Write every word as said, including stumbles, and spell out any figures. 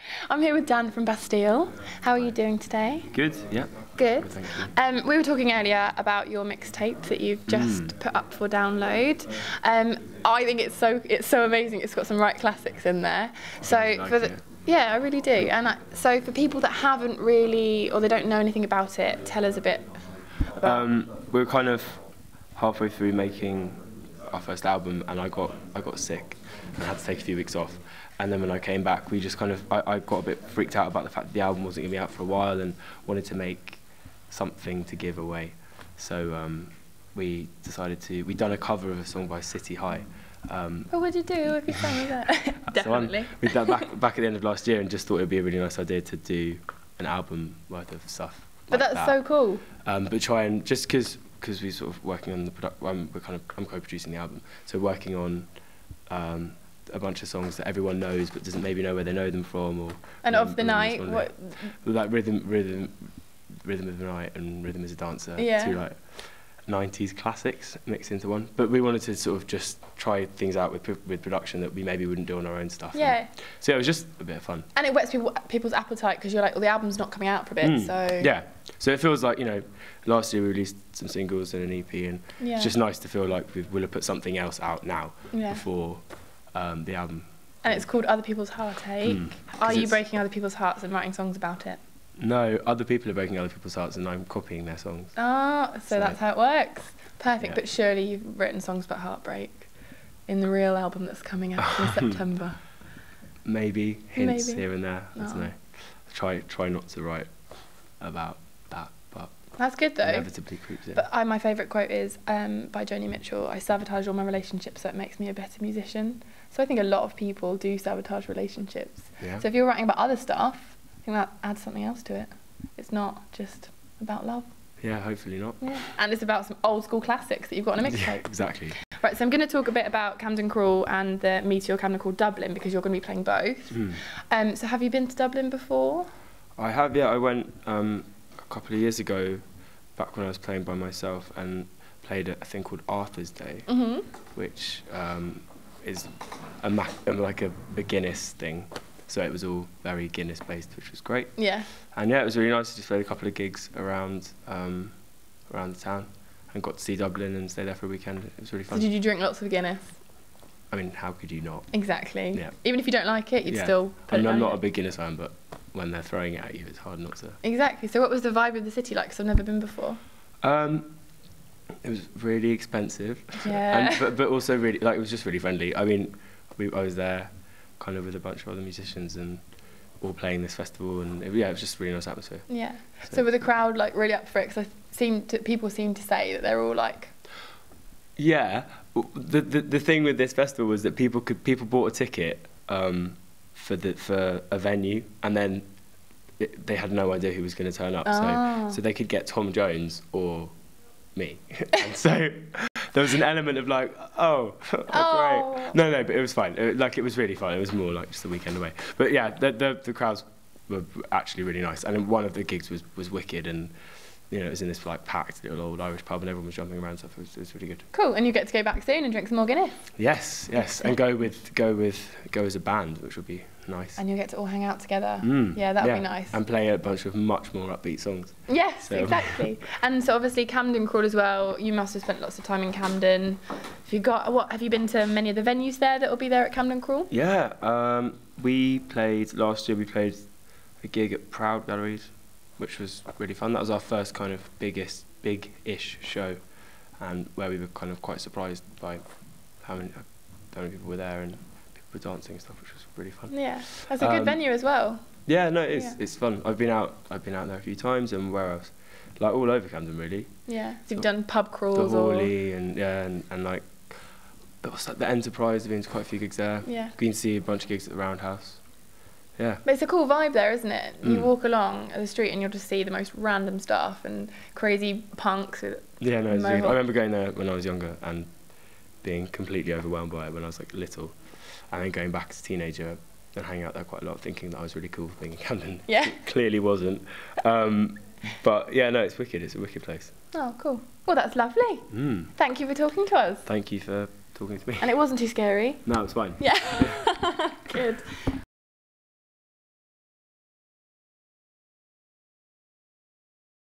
I'm here with Dan from Bastille. How are you doing today? Good, yeah. Good. Good, thank you. Um, we were talking earlier about your mixtape that you've just Mm. put up for download. Um, I think it's so it's so amazing. It's got some right classics in there. So I like for the, it. yeah, I really do. And I, so for people that haven't really or they don't know anything about it, tell us a bit about. Um, we were kind of halfway through making our first album, and I got I got sick and had to take a few weeks off. And then when I came back, we just kind of I, I got a bit freaked out about the fact that the album wasn't going to be out for a while, and wanted to make something to give away. So um, we decided to we'd done a cover of a song by City High. Um, What would you do if you sang that? that's the one. Definitely. We did that back back at the end of last year, and just thought it'd be a really nice idea to do an album worth of stuff. But like that's that. so cool. Um, but try and just because because we're sort of working on the product. Um, we're kind of I'm co-producing the album, so working on um, a bunch of songs that everyone knows but doesn't maybe know where they know them from. Or And um, of the or night, just what? like rhythm, rhythm, rhythm of the night, and Rhythm is a Dancer. Yeah. Two like nineties classics mixed into one. But we wanted to sort of just try things out with with production that we maybe wouldn't do on our own stuff. Yeah. And so yeah, it was just a bit of fun. And it whets people people's appetite because you're like, well, the album's not coming out for a bit, Mm. so Yeah. So it feels like, you know, last year we released some singles and an E P, and Yeah. it's just nice to feel like we will have put something else out now Yeah. before um, the album. And it's called Other People's Heartache. Mm. Are 'Cause you it's- breaking other people's hearts and writing songs about it? No, other people are breaking other people's hearts, and I'm copying their songs. Ah, so, So- that's how it works. Perfect. Yeah. But surely you've written songs about heartbreak in the real album that's coming out in September. Maybe hints Maybe. here and there. I Oh. don't know. Try try not to write about that, but That's good though. inevitably creeps in. But I, my favourite quote is um, by Joni Mitchell, I sabotage all my relationships so it makes me a better musician. So I think a lot of people do sabotage relationships. Yeah. So if you're writing about other stuff, I think that adds something else to it. It's not just about love. Yeah, hopefully not. Yeah. And it's about some old school classics that you've got on a Yeah, mixtape. exactly. Right, so I'm going to talk a bit about Camden Crawl and the Meteor Camden Crawl Dublin because you're going to be playing both. Mm. Um, so have you been to Dublin before? I have, yeah. I went um, a couple of years ago, back when I was playing by myself, and played at a thing called Arthur's Day, Mm-hmm. which um, is a ma- like a, a Guinness thing. So it was all very Guinness based, which was great. Yeah. And yeah, it was really nice to just play a couple of gigs around um, around the town, and got to see Dublin and stay there for a weekend. It was really So fun. did you drink lots of Guinness? I mean, how could you not? Exactly. Yeah. Even if you don't like it, you'd Yeah. still put I mean, it I'm down not a it. big Guinness fan, but when they're throwing it at you, it's hard not to. Exactly. So what was the vibe of the city like? Because I've never been before. Um, it was really expensive. Yeah. and, but, but also really, like, it was just really friendly. I mean, we, I was there kind of with a bunch of other musicians and all playing this festival, and it, yeah, it was just a really nice atmosphere. Yeah. So- So were the crowd like really up for it? Because I seem to, people seem to say that they're all like, Yeah, w- the, the the thing with this festival was that people could people bought a ticket um, for the for a venue, and then it, they had no idea who was going to turn up. Oh. So so they could get Tom Jones or me, and so there was an element of like, oh, oh, Oh. great. No, no, but it was fine. It, like, it was really fun. It was more like just a weekend away. But yeah, the the, the crowds were actually really nice, and one of the gigs was was wicked, and you know, it was in this like packed little old Irish pub, and everyone was jumping around and stuff. It was, it was really good. cool, and you get to go back soon and drink some more Guinness. Yes, yes, and go with go with go as a band, which would be nice. And you'll get to all hang out together. Mm, Yeah, that would yeah, be nice. And play a bunch of much more upbeat songs. Yes, So- exactly. And so obviously Camden Crawl as well. You must have spent lots of time in Camden. Have you got what? Have you been to many of the venues there that will be there at Camden Crawl? Yeah, um, we played last year. We played a gig at Proud Galleries, which was really fun. That was our first kind of biggest, big-ish show, and where we were kind of quite surprised by how many, how many people were there and people were dancing and stuff, which was really fun. Yeah, that's a good Um, venue as well. Yeah, no, it's Yeah. it's fun. I've been out. I've been out there a few times, and where else? Like all over Camden, really. Yeah, so you've So done pub The crawls or Hawley and yeah, and, and like what's that, the Enterprise. I've been to quite a few gigs there. yeah. Been to see a bunch of gigs at the Roundhouse. Yeah. But it's a cool vibe there, isn't it? You Mm. walk along the street and you'll just see the most random stuff and crazy punks with Yeah, no, it's really, I Mohawk. remember going there when I was younger and being completely overwhelmed by it when I was like little, and then going back as a teenager and hanging out there quite a lot, thinking that I was really cool for being in Camden. Yeah. Clearly wasn't. Um, but yeah, no, it's wicked. It's a wicked place. Oh, cool. Well, that's lovely. Mm. Thank you for talking to us. Thank you for talking to me. And it wasn't too scary. No, it's fine. Yeah. Good.